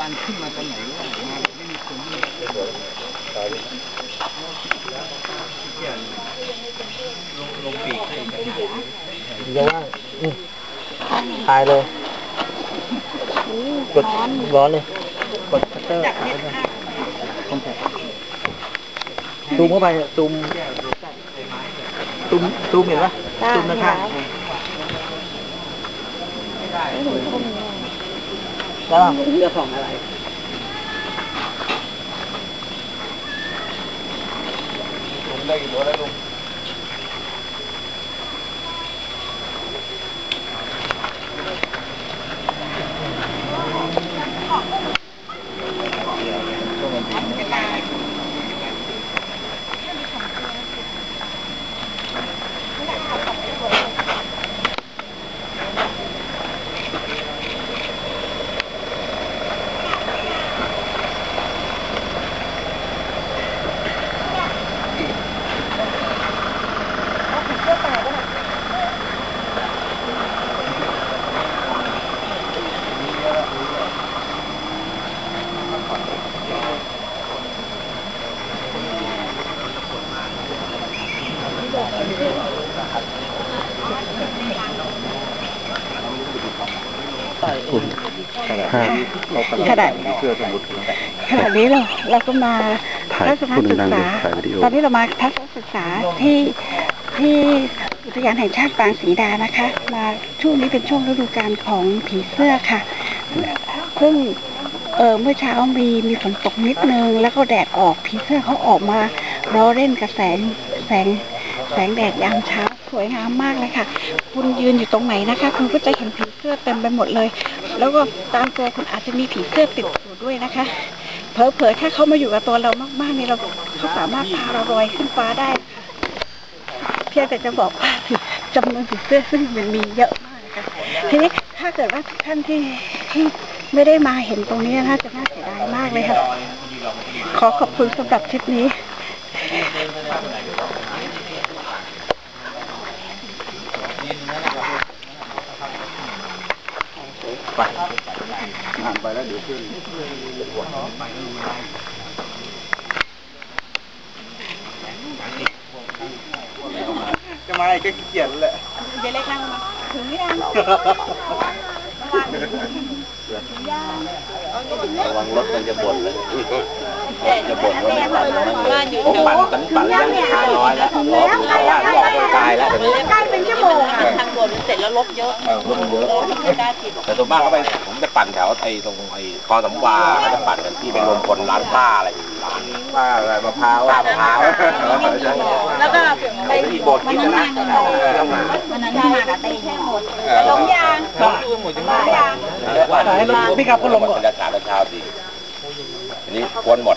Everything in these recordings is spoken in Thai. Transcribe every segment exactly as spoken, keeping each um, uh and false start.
การขึ้นมาตอนไหนว่ามาไม่มีคนที่ลงลงปีกให้กันเดี๋ยวว่าตายเลยกดร้อนเลยกดคัตเตอร์ซูมเข้าไปซูมซูมซูมเห็นปะซูมนะครับแล้วเรื่องของอะไรลุงได้กี่ตัวแล้วลุงขนาดขนาดนี้เราเราก็มาทัศนศึกษาตอนนี้เรามาทัศนศึกษาที่ที่อุทยานแห่งชาติปางศรีดานะคะมาช่วงนี้เป็นช่วงฤดูกาลของผีเสื้อค่ะซึ่งเออเมื่อเช้ามีมีฝนตกนิดนึงแล้วก็แดดออกผีเสื้อเขาออกมาล้อเล่นกับแสงแสงแสงแดดยามเช้าสวยงามมากเลยค่ะคุณยืนอยู่ตรงไหนนะคะคุณก็จะเห็นผีเสื้อเต็มไปหมดเลยแล้วก็ตามตัวคุณอาจจะมีผีเสื้อติดอยู่ด้วยนะคะเผลอๆถ้าเขามาอยู่กับตัวเรามากๆนี่เราเขาสามารถพาเราลอยขึ้นฟ้าได้เพียงแต่จะบอกว่าจำนวนผีเสื้อซึ่งมันมีเยอะมากนะคะทีนี้ถ้าเกิดว่าท่านที่ที่ไม่ได้มาเห็นตรงนี้น่าจะน่าเสียดายมากเลยค่ะขอขอบคุณสำหรับทริปนี้ไปงานไปแล้วเดี๋ยวขึ้นจะมาอะไรก็ขี้เกียจแหละเดี๋ยวเล็กนั่งมาถึงยังระวังรถมันจะบ่นเลยจะบ่นว่าไม่ปั่นมันเลยปั่นปั่นปั่นแล้วห้าร้อยแล้วออกออกกายแล้วแบบนี้ใกล้เป็นชั่วโมงทางด่วนเสร็จแล้วรถเยอะรถเยอะแต่ส่วนมากเขาไปผมจะปั่นแถวไอ้ตรงไอ้คอสำวาเขาจะปั่นกันที่เป็นรวมคนร้านป้าอะไรร้านป้าอะไรมะพร้าวมะพร้าวแล้วก็ไปที่โบสถ์กินนะวันนั้นมากับเต้ยหมดลงยางลงหมดจังเลยว่าให้รถพี่ขับก็ลงบรรยากาศเช้าดีอันนี้ควนหมด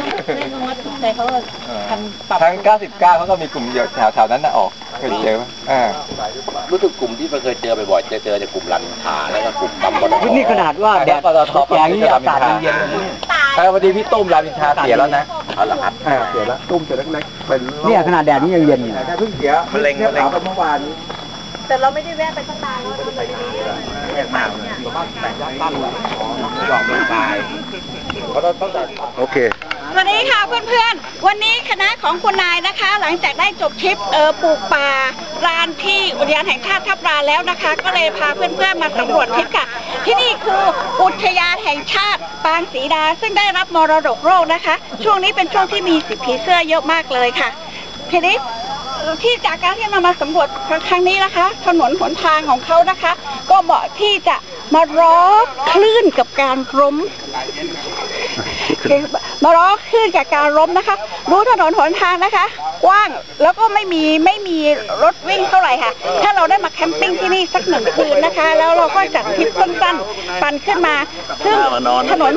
ทางเก้าสิบเก้าเขาก็มีกลุ่มเดียวแถวๆนั้นน่ะออกเคยเจอไหมรู้สึกกลุ่มที่เคยเจอบ่อยๆจะเจอจากกลุ่มรันทาแล้วก็กลุ่มปั๊มบอลนี่ขนาดว่าแดดตกอย่างนี้อากาศเย็นๆแต่วันนี้พี่ตุ้มรามินทาเสียแล้วนะเอาละครับเสียแล้วตุ้มเสียเล็กๆเป็นเนี่ยขนาดแดดนี้ยังเย็นอยู่เพิ่งเสียมะเร็งมะเร็งเมื่อวานแต่เราไม่ได้แวะไปสักตาแล้วเราไปดีๆแยกมากเนี่ยแต่งตั้งหลอกไม่ตายโอเคสวัสดีค่ะเพื่อนๆวันนี้คณะของคุณนายนะคะหลังจากได้จบทริปเออปลูกป่ารานที่อุทยานแห่งชาติทับลานแล้วนะคะก็เลยพาเพื่อนๆมาสำรวจทริปค่ะที่นี่คืออุทยานแห่งชาติปางศรีดาซึ่งได้รับมรดกโลกนะคะช่วงนี้เป็นช่วงที่มีสิบผีเสื้อเยอะมากเลยค่ะทีนี้ที่จากการที่เรามาสำรวจครั้งนี้นะคะถนนหนทางของเขานะคะก็เหมาะที่จะมาร้อคลื่นกับการล้มมาร้อคลื่นกับการล้มนะคะรู้ถนนหนทางนะคะกว้างแล้วก็ไม่มีไม่มีรถวิ่งเท่าไหร่ค่ะถ้าเราได้มาแคมปิ้งที่นี่สักหนึ่งคืนนะคะแล้วเราก็จัดทริปสั้นๆปั่นขึ้นมาซึ่งถนน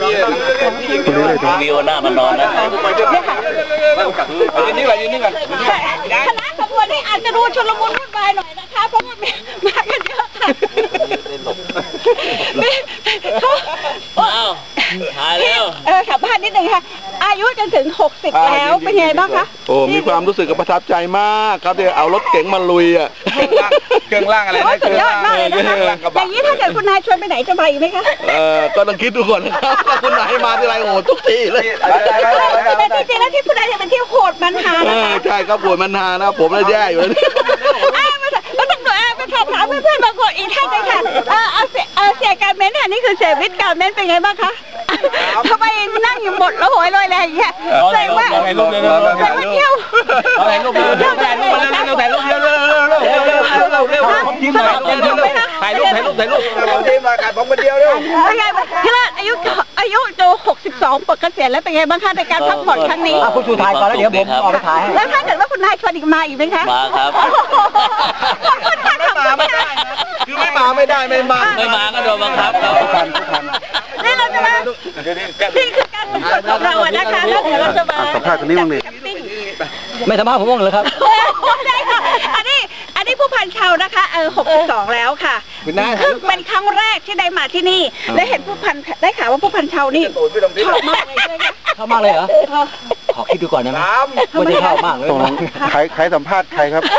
วิวหน้ามานอนนะนี่ค่ะยืนนี่ก่อนยืนนี่ก่อนคณะขบวนนี้อาจจะดูชุลมุนวุ่นวายหน่อยนะคะเพราะว่ามากันเยอะค่ะเขาอ้าวถ่ายแล้วเอออสัมภาษณ์นิดนึงค่ะอายุจนถึงหกสิบแล้วเป็นไงบ้างคะโอ้มีความรู้สึกกับประทับใจมากครับที่เอารถเก๋งมาลุยอ่ะเครื่องล่างอะไรนะเครื่องล่างอย่างนี้ถ้าเกิดคุณนายชวนไปไหนจะไปไหมคะเออก็ต้องคิดดูก่อนนะครับคุณนายมาที่ไรโอ้ทุกทีเลยแต่จริงๆแล้วที่คุณนายจะเป็นที่โหดมันฮาใช่ครับโหดมันฮานะผมเลยแย่อยู่เลยก็ต้องดูไปสอบถามเพื่อนๆบางคนอีกท่านหนึ่งค่ะเออเอาเสียการเม้นค่ะนี่คือเสียวิทย์การเม้นเป็นไงบ้างคะทำไมนั่งอยู่หมดแล้วโหยลอยแรงอย่างเงี้ยแสดงว่าแสดงว่าเที่ยวถ่ายรูปเร็วถ่ายรูปเร็วถ่ายรูปเร็วเร็วเร็วเร็วเร็วเร็วเร็วเร็วทีมถ่ายรูปถ่ายรูปถ่ายรูปถ่ายรูปทีมมาขายผมคนเดียวเร็วเป็นไงพี่ละอายุอายุโตหกสิบสองปกติแล้วเป็นไงบ้างคะในการพักผ่อนครั้งนี้คุณชูถ่ายก่อนแล้วเดี๋ยวผมออกไปถ่ายแล้วถ้าเกิดว่าคุณนายชวนอีกมาอีกไหมคะมาครับไม่มาไม่ได้คือไม่มาไม่ได้ไม่มาไม่มาก็โดนบังคับครับนี่เราจะมานี่คือการประกวดของเราอะนะคะแล้วเดี๋ยวเราจะมาสัมภาษณ์คนนี้บ้างดิไม่สัมภาษณ์ผมบ้างเลยครับได้ค่ะอันนี้อันนี้ผู้พันชาวนะคะเออหกสิบสองแล้วค่ะซึ่งเป็นครั้งแรกที่ได้มาที่นี่และเห็นผู้พันได้ข่าวว่าผู้พันชาวนี่ชอบมากเลยชอบมากเลยเหรอขอคิดดูก่อนได้ไหมว่าจะชอบมากเลยใครใครสัมภาษณ์ใครครับ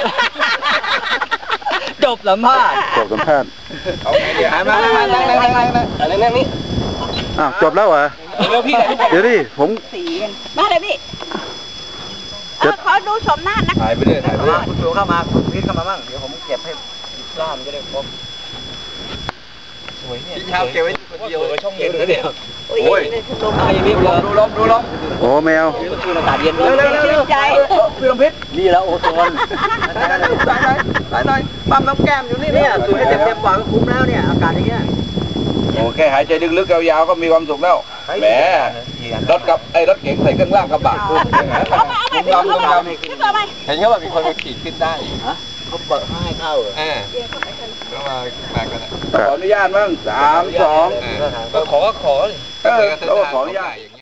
จบสัมภาษณ์จบสัมภาษณ์เอาไงดีมามามานั่งนั่งนั่งนั่งนั่งนั่งนี่อ้าวจบแล้วเหรอเดี๋ยวพี่เดี๋ยวดิผมมาเลยพี่ขอดูชมหน้านะถ่ายไปเลยถ่ายไปเลยคุณชูเข้ามาคุณพีทเข้ามาบ้างเดี๋ยวผมเก็บให้ล่ามจะได้ครบสวยเนี่ยพี่ชาวเก็บไว้คนเดียวช่องเย็นเดียวโอ้ยลมดูลมดูลมดูลมโอ้แมวอากาศเย็นเร็วเร็วเร็วใจพี่ลมพิษนี่แล้วโอโซนสายหน่อยสายหน่อยปั๊มน้ำแก้มอยู่นี่เนี่ยสวยเต็มเต็มหวังคุ้มแล้วเนี่ยอากาศอย่างเงี้ยโอเคหายใจลึกๆยาวๆก็มีความสุขแล้วแหมรถกับไอ้รถเก๋งใส่เครื่องล่างกระบะคุณเอาไปเอาไปเอาไปเอาไปเห็นเขาบอกมีคนมาขี่ขึ้นได้เขาเปิดให้เข้าเหรออ่าก็มามากันขออนุญาตบ้างสามสองก็ขอก็ขอเออเราขออนุญาต